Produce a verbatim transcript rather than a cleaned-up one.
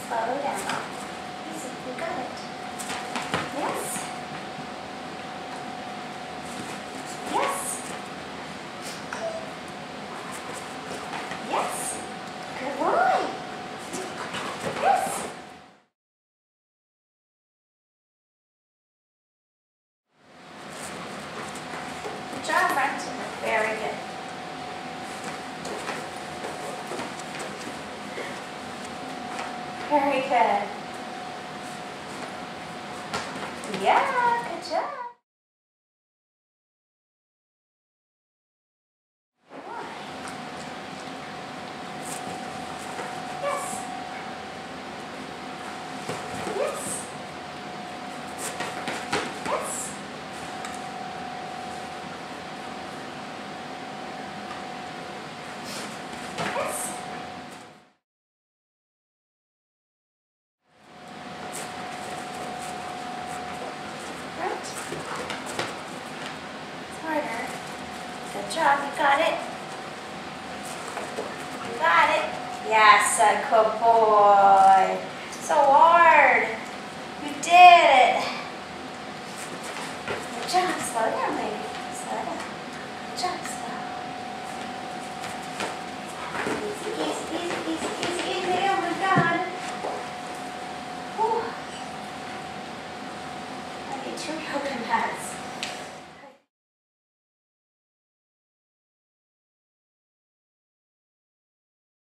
Slow down. Easy, you got it. Yes. Yes. Yes. Good boy. Yes. Good job, Brenton. Very good. Very good. Yeah, good job. Yes. Yes. Yes. Yes. Right. It's harder. Good job. You got it. You got it. Yes, a good boy. So hard. You did it. Good job. Slow down, baby. Slow down. Good job. Slow. Easy, easy, easy, easy, easy, easy. Oh my God. Whew. I need two yoga mats.